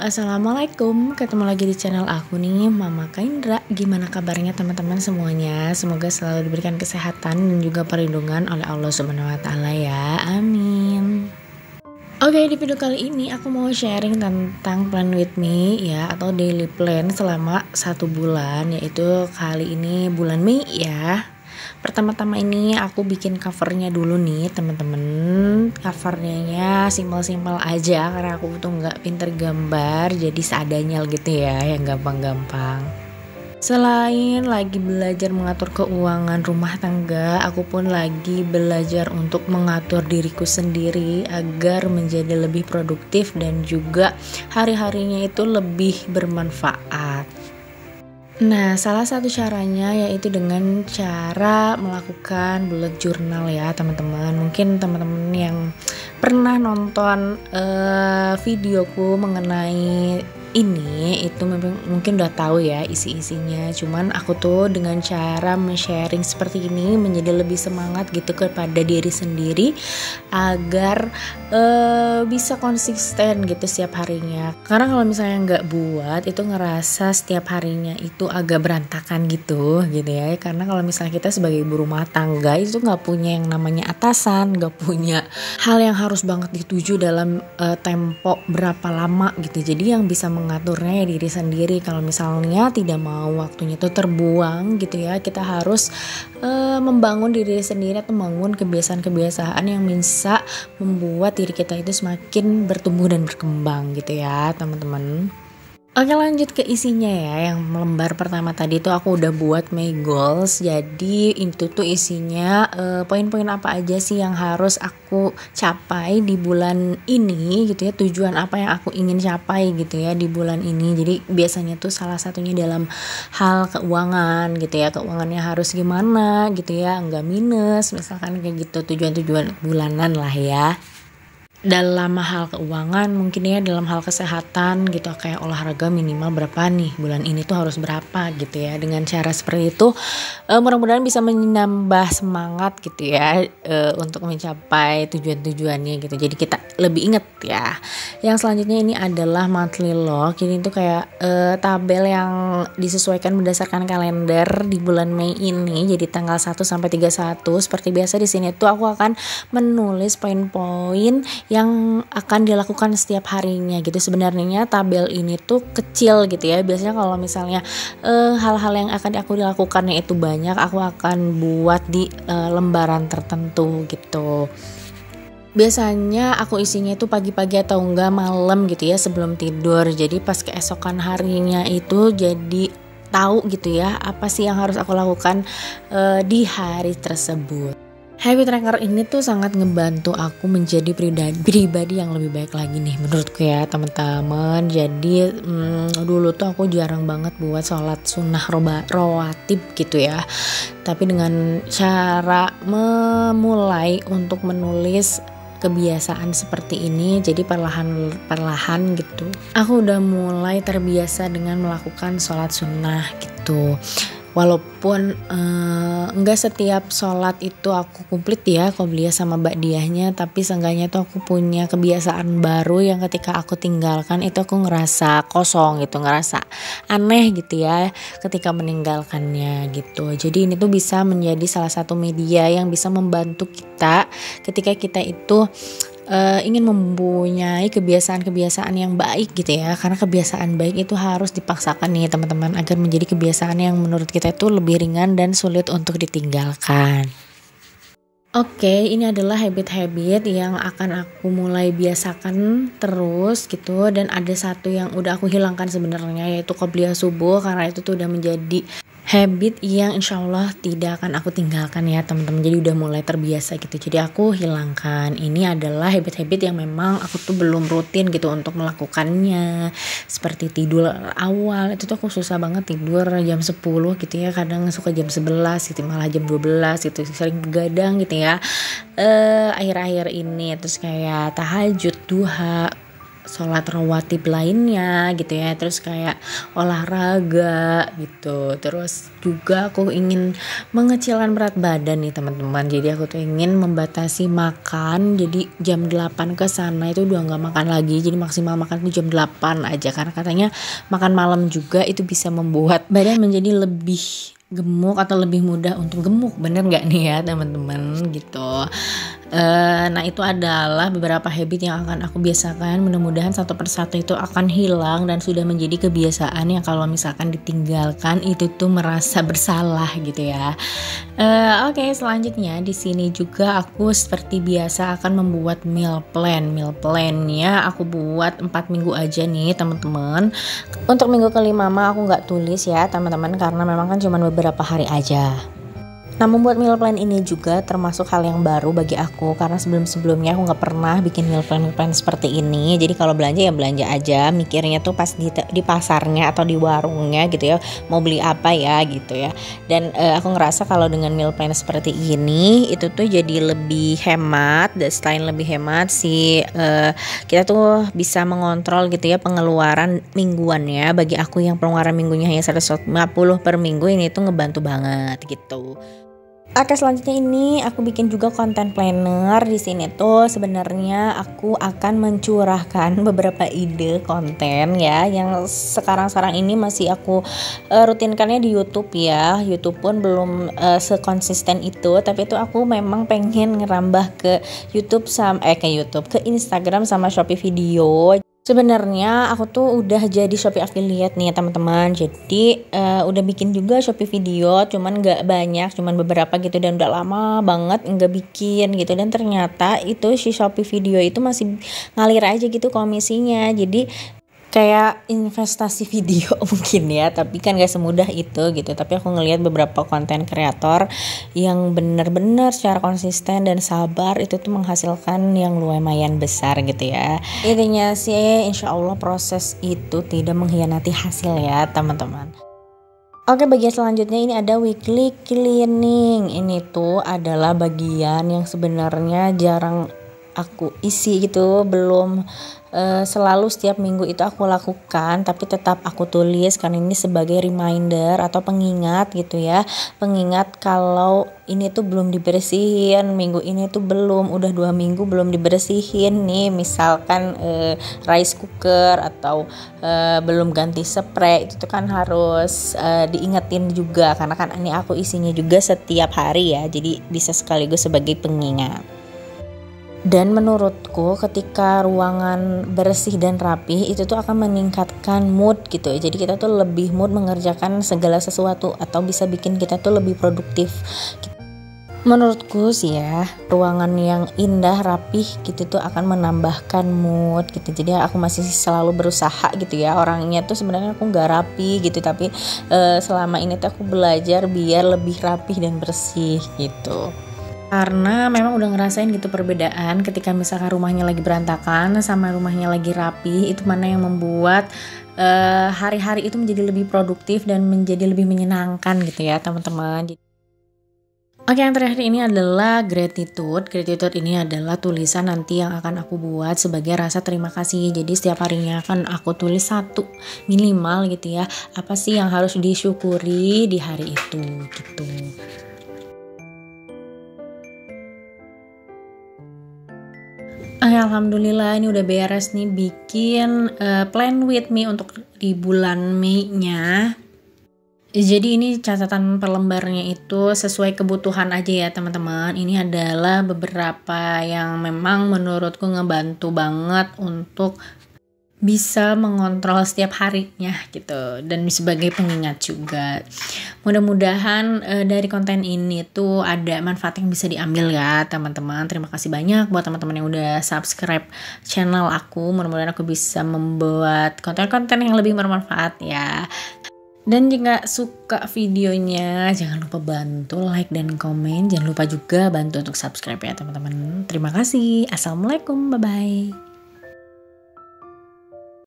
Assalamualaikum, ketemu lagi di channel aku nih, Mama Kaindra. Gimana kabarnya teman-teman semuanya? Semoga selalu diberikan kesehatan dan juga perlindungan oleh Allah Subhanahu wa Ta'ala ya, amin. Oke, di video kali ini aku mau sharing tentang plan with me ya, atau daily plan selama 1 bulan, yaitu kali ini bulan Mei ya. Pertama-tama ini aku bikin covernya dulu nih teman-teman. Covernya simpel-simpel aja karena aku tuh nggak pinter gambar, jadi seadanya gitu ya, yang gampang-gampang. Selain lagi belajar mengatur keuangan rumah tangga, aku pun lagi belajar untuk mengatur diriku sendiri agar menjadi lebih produktif dan juga hari-harinya itu lebih bermanfaat. Nah, salah satu caranya yaitu dengan cara melakukan bullet journal ya teman-teman. Mungkin teman-teman yang pernah nonton videoku mengenai ini itu mungkin udah tahu ya isi-isinya. Cuman aku tuh dengan cara men-sharing seperti ini menjadi lebih semangat gitu kepada diri sendiri agar bisa konsisten gitu setiap harinya. Karena kalau misalnya nggak buat itu ngerasa setiap harinya itu agak berantakan gitu ya. Karena kalau misalnya kita sebagai ibu rumah tangga itu nggak punya yang namanya atasan, nggak punya hal yang harus banget dituju dalam tempo berapa lama gitu. Jadi yang bisa mengaturnya ya diri sendiri. Kalau misalnya tidak mau waktunya itu terbuang gitu ya, kita harus membangun diri sendiri atau membangun kebiasaan-kebiasaan yang bisa membuat diri kita itu semakin bertumbuh dan berkembang gitu ya teman-teman. Oke, lanjut ke isinya ya. Yang lembar pertama tadi tuh aku udah buat my goals. Jadi itu tuh isinya poin-poin apa aja sih yang harus aku capai di bulan ini gitu ya. Tujuan apa yang aku ingin capai gitu ya di bulan ini. Jadi biasanya tuh salah satunya dalam hal keuangan gitu ya. Keuangannya harus gimana gitu ya, enggak minus misalkan kayak gitu, tujuan-tujuan bulanan lah ya. Dalam hal keuangan mungkin ya, dalam hal kesehatan gitu, kayak olahraga minimal berapa nih bulan ini tuh harus berapa gitu ya. Dengan cara seperti itu mudah-mudahan bisa menambah semangat gitu ya untuk mencapai tujuan-tujuannya gitu. Jadi kita lebih inget ya. Yang selanjutnya ini adalah monthly log. Jadi itu kayak tabel yang disesuaikan berdasarkan kalender di bulan Mei ini. Jadi tanggal 1 sampai 31 seperti biasa di sini tuh aku akan menulis poin-poin yang akan dilakukan setiap harinya gitu. Sebenarnya tabel ini tuh kecil gitu ya. Biasanya kalau misalnya hal-hal yang akan aku dilakukannya itu banyak, aku akan buat di lembaran tertentu gitu. Biasanya aku isinya itu pagi-pagi atau enggak malam gitu ya sebelum tidur. Jadi pas keesokan harinya itu jadi tahu gitu ya apa sih yang harus aku lakukan di hari tersebut. Habit tracker ini tuh sangat ngebantu aku menjadi pribadi yang lebih baik lagi nih menurutku ya teman-teman. Jadi dulu tuh aku jarang banget buat sholat sunnah rawatib gitu ya. Tapi dengan cara memulai untuk menulis kebiasaan seperti ini, jadi perlahan gitu aku udah mulai terbiasa dengan melakukan sholat sunnah gitu. Walaupun enggak setiap sholat itu aku komplit ya qobliyah sama ba'diyahnya, tapi seenggaknya tuh aku punya kebiasaan baru yang ketika aku tinggalkan itu aku ngerasa kosong gitu, ngerasa aneh gitu ya ketika meninggalkannya gitu. Jadi ini tuh bisa menjadi salah satu media yang bisa membantu kita ketika kita itu ingin mempunyai kebiasaan-kebiasaan yang baik gitu ya. Karena kebiasaan baik itu harus dipaksakan nih teman-teman agar menjadi kebiasaan yang menurut kita itu lebih ringan dan sulit untuk ditinggalkan. Oke, ini adalah habit-habit yang akan aku mulai biasakan terus gitu. Dan ada satu yang udah aku hilangkan sebenarnya, yaitu qobliyah subuh, karena itu tuh udah menjadi habit yang insya Allah tidak akan aku tinggalkan ya teman-teman. Jadi udah mulai terbiasa gitu, jadi aku hilangkan. Ini adalah habit-habit yang memang aku tuh belum rutin gitu untuk melakukannya. Seperti tidur awal, itu tuh aku susah banget tidur jam 10 gitu ya. Kadang suka jam 11 gitu, malah jam 12 gitu, sering begadang gitu ya akhir-akhir ini. Terus kayak tahajud, duha, sholat rawatib lainnya gitu ya, terus kayak olahraga gitu. Terus juga aku ingin mengecilkan berat badan nih teman-teman, jadi aku tuh ingin membatasi makan, jadi jam 8 ke sana itu udah nggak makan lagi, jadi maksimal makan tuh jam 8 aja, karena katanya makan malam juga itu bisa membuat badan menjadi lebih gemuk atau lebih mudah untuk gemuk. Bener nggak nih ya teman-teman gitu. Nah itu adalah beberapa habit yang akan aku biasakan, mudah-mudahan satu persatu itu akan hilang dan sudah menjadi kebiasaan yang kalau misalkan ditinggalkan itu tuh merasa bersalah gitu ya. Oke, selanjutnya di sini juga aku seperti biasa akan membuat meal plannya aku buat 4 minggu aja nih teman-teman. Untuk minggu kelima mah aku nggak tulis ya teman-teman, karena memang kan cuma beberapa hari aja. Nah, membuat meal plan ini juga termasuk hal yang baru bagi aku, karena sebelum-sebelumnya aku nggak pernah bikin meal plan seperti ini. Jadi kalau belanja ya belanja aja, mikirnya tuh pas di pasarnya atau di warungnya gitu ya, mau beli apa ya gitu ya. Dan aku ngerasa kalau dengan meal plan seperti ini itu tuh jadi lebih hemat. Dan selain lebih hemat sih, kita tuh bisa mengontrol gitu ya pengeluaran mingguannya. Bagi aku yang pengeluaran minggunya hanya 150 per minggu, ini tuh ngebantu banget gitu. Oke, selanjutnya ini aku bikin juga konten planner. Di sini tuh sebenarnya aku akan mencurahkan beberapa ide konten ya, yang sekarang ini masih aku rutinkannya di YouTube ya. YouTube pun belum sekonsisten itu, tapi itu aku memang pengen ngerambah ke YouTube ke Instagram sama Shopee Video. Sebenarnya aku tuh udah jadi Shopee affiliate nih teman-teman. Jadi udah bikin juga Shopee Video, cuman nggak banyak, cuman beberapa gitu, dan udah lama banget nggak bikin gitu. Dan ternyata itu si Shopee Video itu masih ngalir aja gitu komisinya. Jadi kayak investasi video mungkin ya, tapi kan gak semudah itu gitu. Tapi aku ngelihat beberapa konten kreator yang benar-benar secara konsisten dan sabar itu tuh menghasilkan yang lumayan besar gitu ya. Intinya sih insya Allah proses itu tidak mengkhianati hasil ya teman-teman. Oke, bagian selanjutnya ini ada weekly cleaning. Ini tuh adalah bagian yang sebenarnya jarang aku isi gitu, belum selalu setiap minggu itu aku lakukan, tapi tetap aku tulis karena ini sebagai reminder atau pengingat gitu ya, pengingat kalau ini tuh belum dibersihin, minggu ini tuh belum, udah 2 minggu belum dibersihin nih, misalkan rice cooker atau belum ganti spray, itu tuh kan harus diingetin juga, karena kan ini aku isinya juga setiap hari ya, jadi bisa sekaligus sebagai pengingat. Dan menurutku ketika ruangan bersih dan rapi itu tuh akan meningkatkan mood gitu ya. Jadi kita tuh lebih mood mengerjakan segala sesuatu, atau bisa bikin kita tuh lebih produktif. Menurutku sih ya, ruangan yang indah, rapih gitu tuh akan menambahkan mood gitu. Jadi aku masih selalu berusaha gitu ya. Orangnya tuh sebenarnya aku nggak rapi gitu, tapi selama ini tuh aku belajar biar lebih rapih dan bersih gitu. Karena memang udah ngerasain gitu perbedaan ketika misalkan rumahnya lagi berantakan sama rumahnya lagi rapi, itu mana yang membuat hari-hari itu menjadi lebih produktif dan menjadi lebih menyenangkan gitu ya teman-teman. Oke, yang terakhir ini adalah gratitude. Gratitude ini adalah tulisan nanti yang akan aku buat sebagai rasa terima kasih. Jadi setiap harinya akan aku tulis 1 minimal gitu ya, apa sih yang harus disyukuri di hari itu gitu. Alhamdulillah ini udah beres nih bikin plan with me untuk di bulan Mei-nya. Jadi ini catatan per lembarnya itu sesuai kebutuhan aja ya teman-teman. Ini adalah beberapa yang memang menurutku ngebantu banget untuk bisa mengontrol setiap harinya gitu, dan sebagai pengingat juga. Mudah-mudahan dari konten ini tuh ada manfaat yang bisa diambil ya teman-teman. Terima kasih banyak buat teman-teman yang udah subscribe channel aku. Mudah-mudahan aku bisa membuat konten-konten yang lebih bermanfaat ya. Dan jika suka videonya, jangan lupa bantu like dan komen. Jangan lupa juga bantu untuk subscribe ya teman-teman. Terima kasih. Assalamualaikum, bye-bye.